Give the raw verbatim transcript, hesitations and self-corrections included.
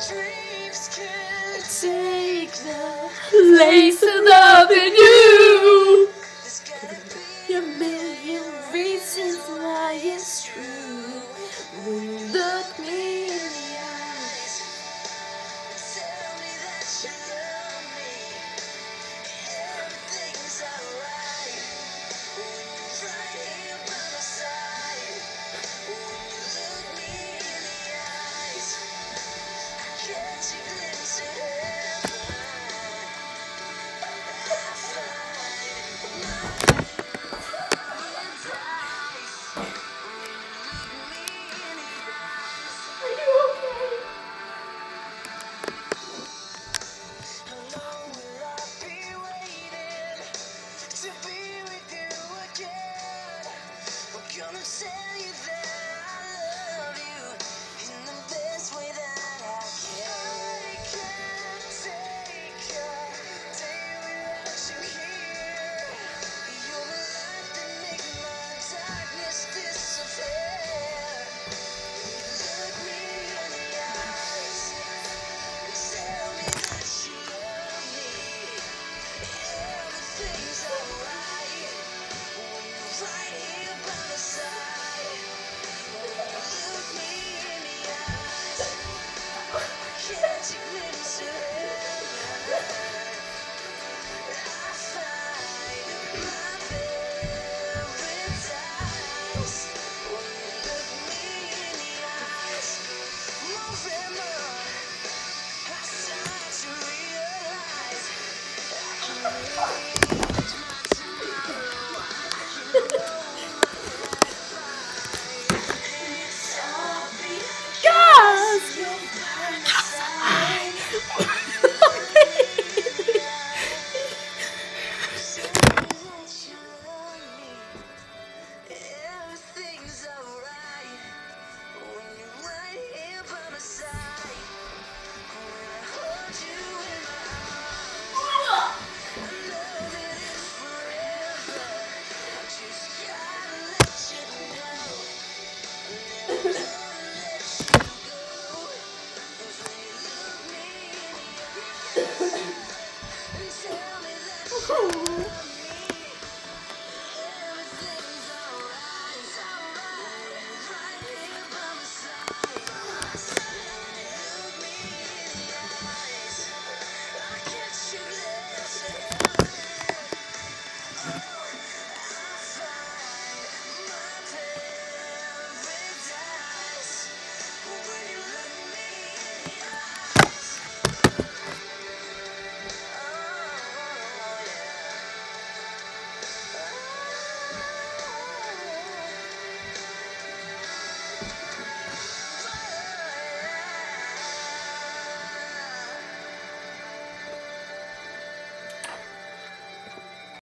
dreams can't take the place of loving you. There's gotta be a million reasons why it's true. When you look me in the eyes and tell me that you love me, everything's alright. When you're right here by my side, when you look me in the eyes, I catch a glimpse of heaven. I find my paradise. When you look me in the eyes. Are you okay? How long will I be waiting to be with you again? I'm gonna tell you that I love you in the best way that I can. I can't take a day without you here. You're the light that makes my darkness disappear. Look me in the eyes and tell me that you love me. Everything's alright when you're right here by my side. When you look me in the eyes, I catch a glimpse of heaven. I find my paradise. When you look me in the eyes, more and more I start to realize I can rearrange my tomorrow. I can know what I find, and it's all because you're by my side. Look me in the eyes, tell me that you love me. Everything's alright when you're right here by my side. When I hold you in my arms, I know that it's forever. I just gotta let you know, never gonna let you go. 'Cause when you look me in the eyes and tell me that you